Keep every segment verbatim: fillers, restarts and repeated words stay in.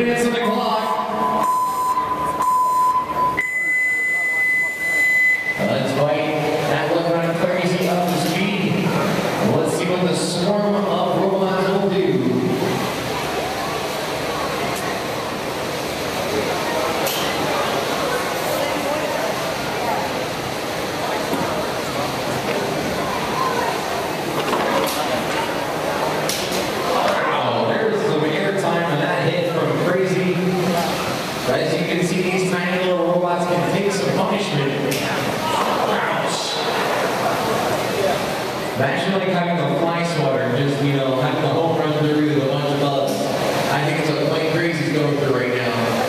minutes on the clock. Let's fight. That look running crazy up the speed. Let's see what the swarm of robots will do. Wow, there's some airtime on that hit from Crazy. As you can see, these tiny little robots can take some punishment. Imagine like having a fly swatter, just, you know, having a home run through with a bunch of bugs. I think it's what Mike Crazy's going through right now.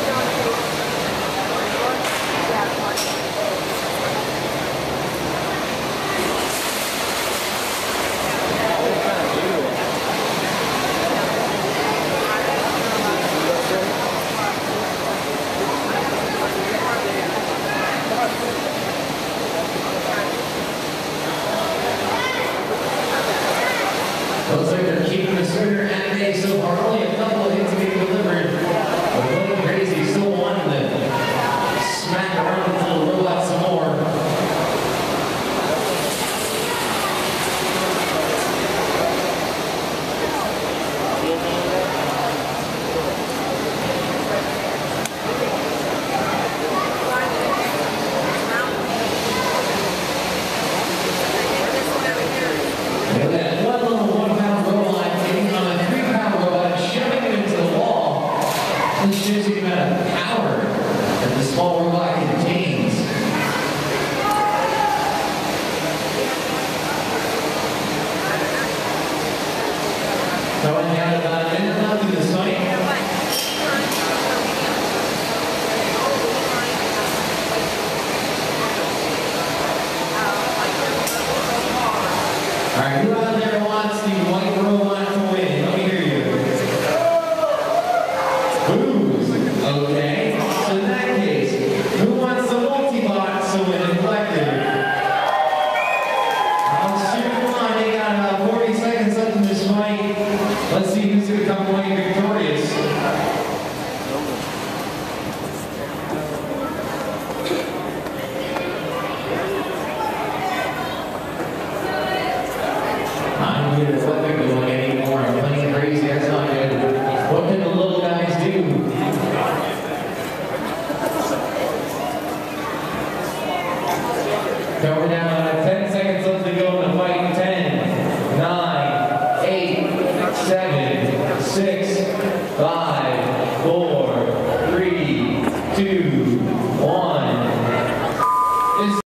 Looks like they're keeping the Swinner at bay so far. Only a couple of hits being delivered. But Mike Crazy still wanting to smack around with the little robot some more. Look at that. One little one-pound robot getting on a three-pound robot and shoving it into the wall. This shows you the amount of power that the small robot contains. Going down about a minute left in this fight. All right, who out there wants the white robot to win? Let me hear you. Boom.